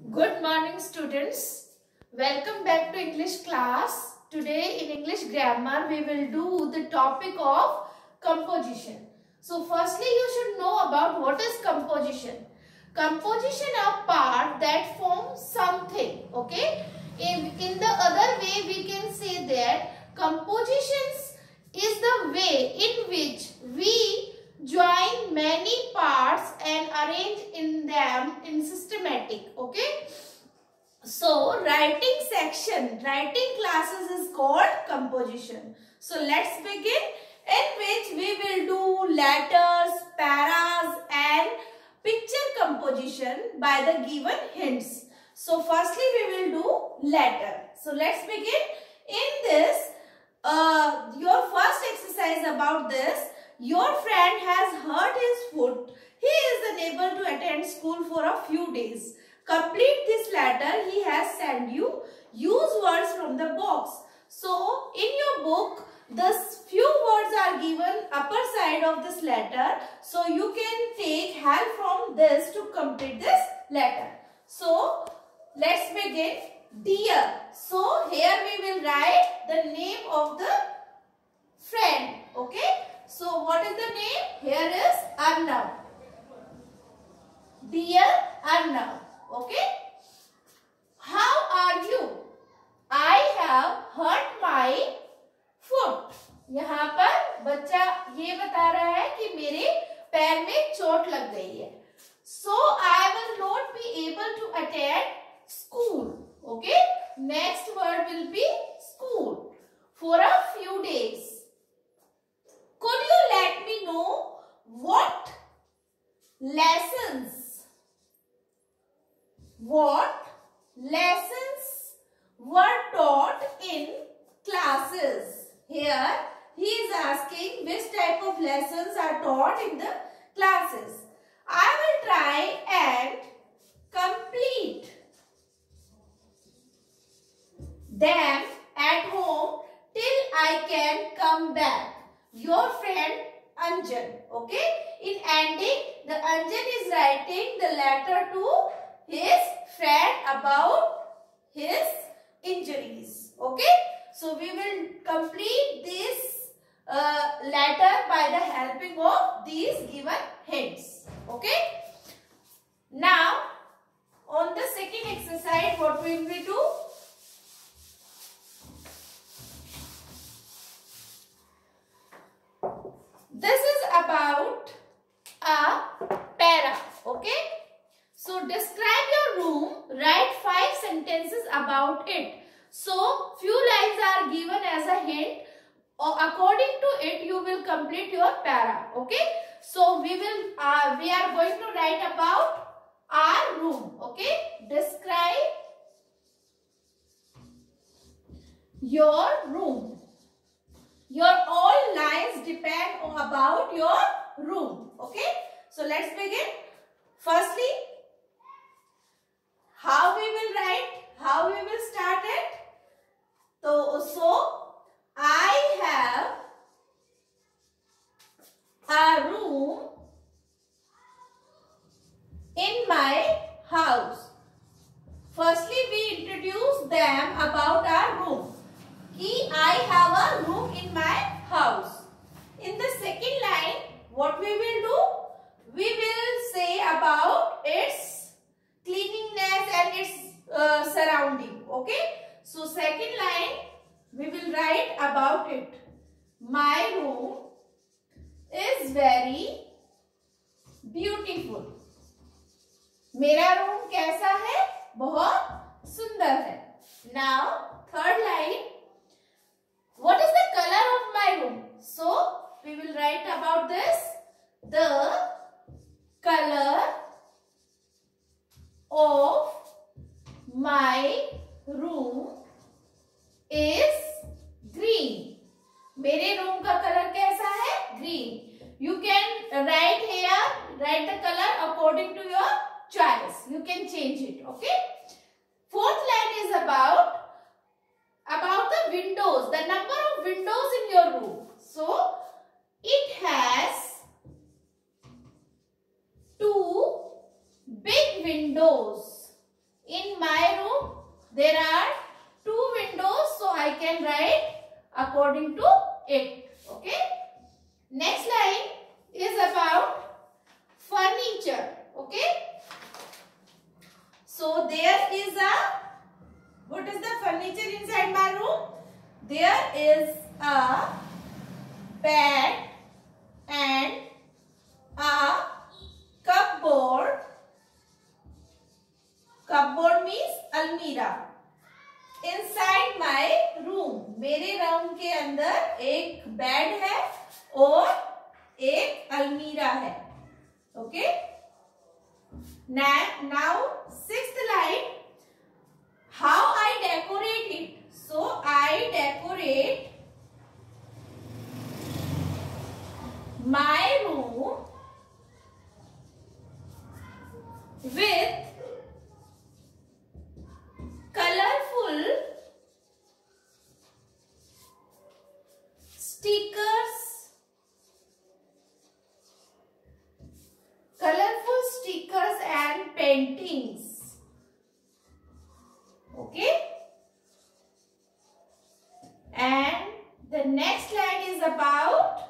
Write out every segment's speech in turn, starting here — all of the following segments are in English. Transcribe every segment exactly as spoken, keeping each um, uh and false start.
Good morning students. Welcome back to English class. Today in English grammar we will do the topic of composition. So firstly you should know about what is composition. Composition are part that form something. Okay. In, in the other way we can say that compositions is the way in which we join many parts and arrange in them in systematic. Okay, so writing section, writing classes is called composition. So let's begin, in which we will do letters, paras and picture composition by the given hints. So firstly we will do letter. So let's begin. In this uh, your first exercise about this, your friend has hurt his foot. He is unable to attend school for a few days. Complete this letter he has sent you. Use words from the box. So, in your book, the few words are given upper side of this letter. So, you can take help from this to complete this letter. So, let's begin. Dear. So, here we will write the name of the friend. Okay. So, what is the name? Here is Arnav. Dear Arnav. Okay. How are you? I have hurt my foot. यहाँ पर बच्चा ये बता रहा है कि मेरे पैर में चोट लग गई है. So, I will not be able to attend school. Okay. Next word will be school for a few days. Could you let me know what lessons, what lessons were taught in classes? Here he is asking which type of lessons are taught in the classes. I will try and complete them at home till I can come back. Your friend Anjan. Okay. In ending, the Anjan is writing the letter to his friend about his injuries. Okay. So we will complete this uh, letter by the helping of these given hints. Okay. Now, on the second exercise, what will we do? This is about a para. Okay. So describe your room. Write five sentences about it. So few lines are given as a hint. Or according to it, you will complete your para. Okay. So we will. Uh, we are going to write about our room. Okay. Describe your room. Your all lines depend on about your room. Okay. So let's begin. Firstly, how we will write, how we will start it. So, so I have a room in my house. Firstly, we introduce them about our room. I have a room in my house. In the second line, what we will do? We will say about its cleanliness and its uh, surrounding. Okay. So, second line, we will write about it. My room is very beautiful. मेरा room कैसा है? बहुत सुंदर है. Now, third line. What is the color of my room? So, we will write about this. The color of my room is green. मेरे room का colour कैसा है? Green. You can write here, write the color according to your choice. You can change it. Okay. Fourth line is about About the windows, the number of windows in your room. So, it has two big windows in There are two windows, so I can write according to it. Okay. Next line is about furniture. Okay. So there is a, what is the furniture inside my room? There is a bed and a cupboard. Cupboard means almirah. Inside my room, मेरे room के अंदर एक bed है और एक अलमीरा है. Okay. Now, now sixth line. How I decorate it? So I decorate my room with colorful stickers, colorful stickers and paintings. Okay. And the next line is about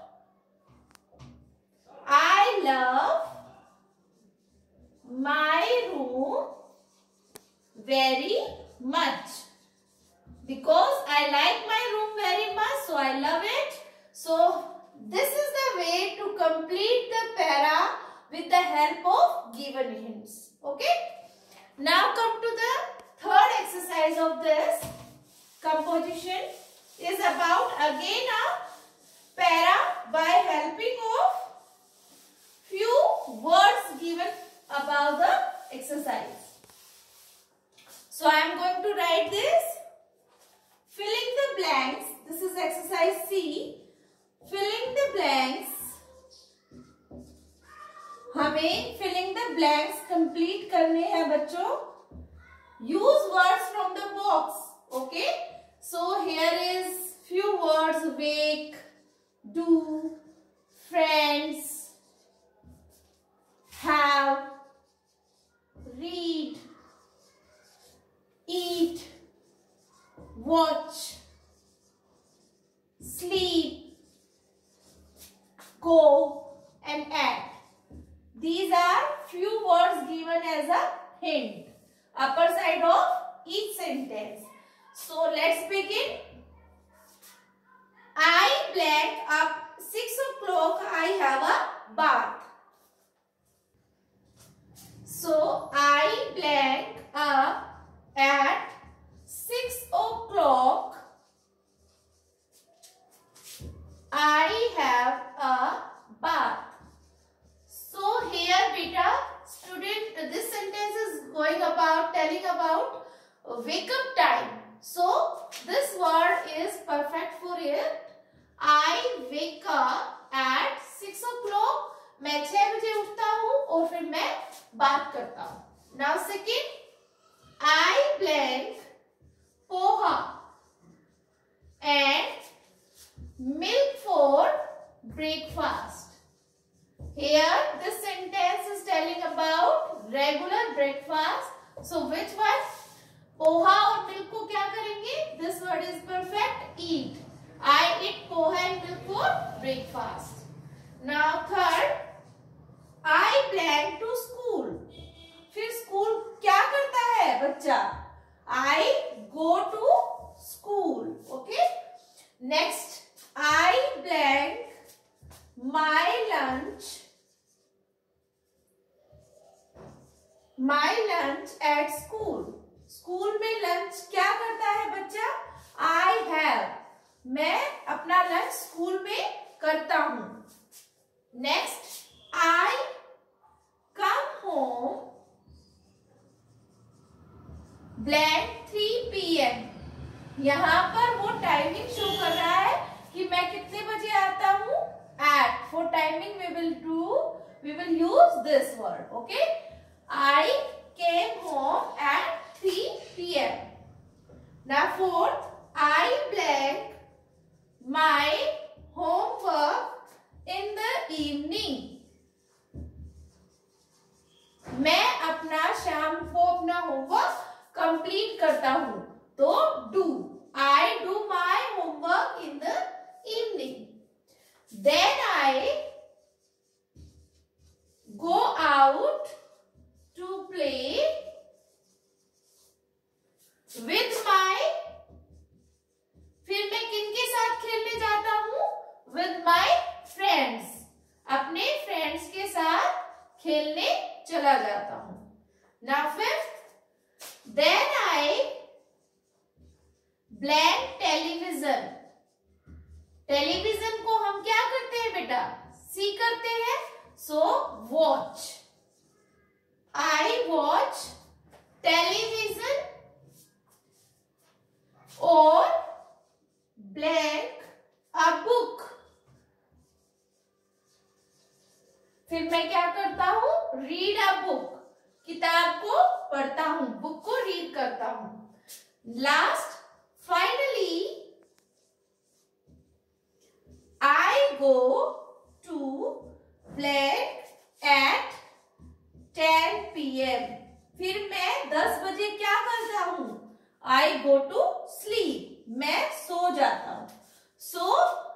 I love my room very much. Because I like my room very much, so I love it. So this is the way to complete the para with the help of given hints. Okay. Now come to the third exercise of this composition. Is about again a para by helping of few words given about the exercise. So I am going to write this. Filling the blanks. This is exercise C. Filling the blanks. हमें filling the blanks complete करने हैं बच्चों. Use words from the box. Okay. So here is few words: wake, do, friends, have, read, eat, watch, sleep, go and act. These are few words given as a hint, upper side of each sentence. So let's begin. I blank up six o'clock. I have a bath. So I blank up at six o'clock. I have a bath. So here, beta, student, this sentence is going about, telling about wake up time. So this word is perfect for it. I wake up at six o'clock. मैं छह बजे उठता हूँ और फिर मैं बात करता हूँ. Now second, I blank poha and milk for breakfast. Here this sentence is telling about regular breakfast. So which one? Poha और मिल्क को क्या करेंगे? This word is perfect. Eat. I eat poha and milk for breakfast. Now third, I blank to school. फिर school क्या करता है बच्चा? I go to school. Okay. Next, I blank my lunch. My lunch at school. School में lunch क्या करता है बच्चा? I have. मैं अपना लंच स्कूल में करता हूँ. Next, I come home blank three p m यहाँ पर वो टाइमिंग शो कर रहा है कि मैं कितने बजे आता हूँ. At. For timing we will do, we will use this word. Okay. I came home at three p m Now fourth, I blank my homework in the evening. मैं अपना शाम को अपना होमवर्क कंप्लीट करता हूं, तो do. I do my homework in the evening. Then I go out to play with my, फिर मैं किनके साथ खेलने जाता हूं? विथ माई फ्रेंड्स, अपने फ्रेंड्स के साथ खेलने चला जाता हूं। Now fifth, then I blank television. Television को हम क्या करते हैं बेटा? सी करते हैं, so watch. I watch television और ब्लैंक अ बुक। फिर मैं क्या करता हूं? रीड अ बुक, किताब को पढ़ता हूं, बुक को रीड करता हूं। Last, finally I go to blank at ten P M. फिर मैं दस बजे क्या करता हूं? आई गो टू स्लीप, मैं सो जाता हूं। So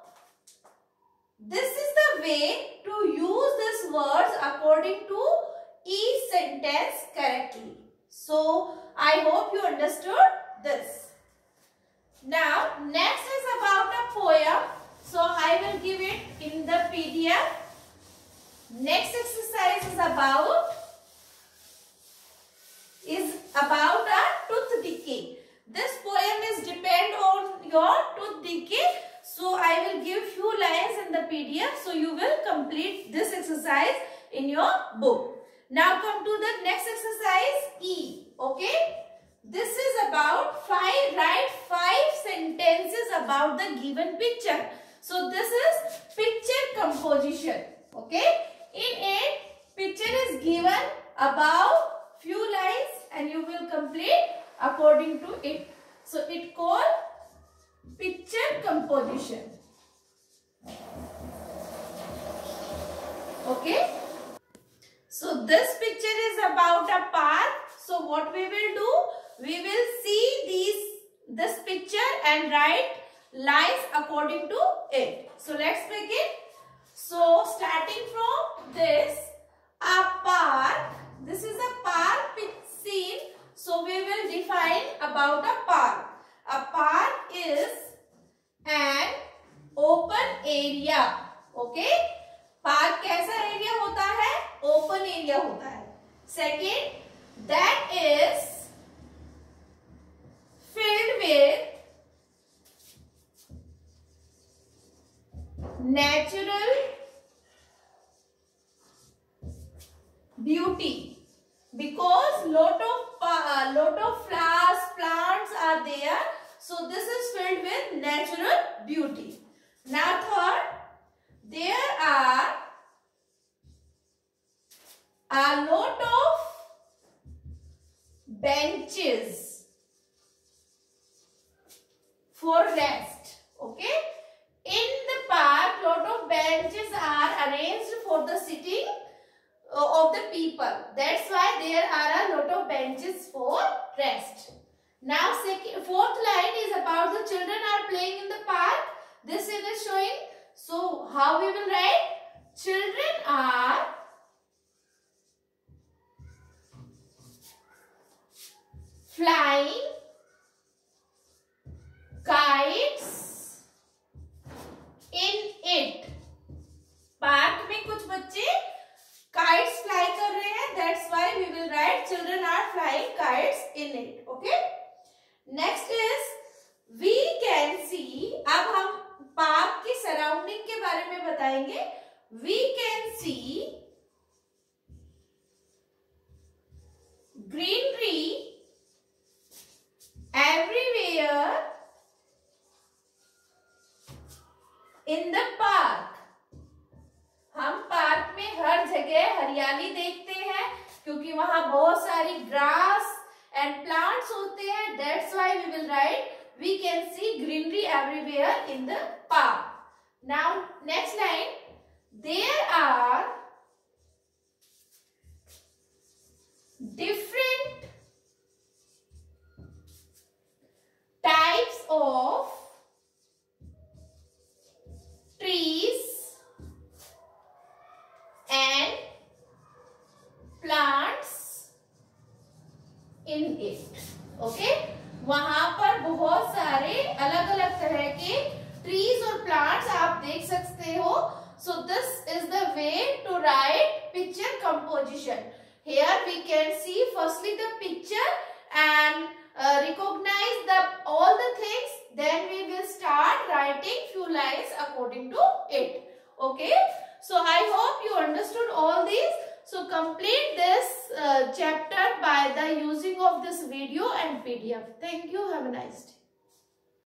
this is the way to use these words according to each sentence correctly. So I hope you understood this. Now next is about a poem. So I will give it in the P D F. Next exercise is about is about a tooth decay. This poem is depend on your tooth decay. So I will give few lines in the P D F, so you will complete this exercise in your book. Now come to the next exercise, E. Okay, this is about five, write five sentences about the given picture. So this is picture composition. Okay, in it picture is given about few lines and you will complete according to it. So it called picture composition. Okay, so this picture is about a park. So what we will do, we will see these this picture and write lines according to it. So let's begin. So starting from this, a park, this is a park scene. So we will define about a park. A park is an open area. Okay, park कैसा area होता है? Open area होता है। Second, that is filled with natural beauty, because lot of uh, lot of flowers, plants are there, so this is filled with natural beauty. Now third, there are a lot of benches for rest. Okay, in the park lot of benches are arranged for the sitting of the people. That's why there are a lot of benches for rest. Now second, fourth line is about the children are playing in the park. This scene is showing. So how we will write? Children are flying kites in it. Park में कुछ बच्चे kites fly कर रहे हैं. That's why we will write children are flying kites in it. Okay. Next is we can see. अब हम park की surrounding के बारे में बताएंगे. We can see greenery everywhere in the park. हम पार्क में हर जगह हरियाली देखते हैं क्योंकि वहां बहुत सारी ग्रास एंड प्लांट्स होते हैं. That's why we will write we can see greenery everywhere in the park. Now next line, there are different in it. Okay? वहां पर बहुत सारे अलग अलग तरह के ट्रीज और प्लांट्स आप देख सकते हो. So this is the way to write picture composition. Here we can see firstly the picture and uh, recognize the all the things. Then we will start writing few lines according to it. Okay. So I hope you understood all these. So complete this uh, chapter by the using of this video and P D F. Thank you. Have a nice day.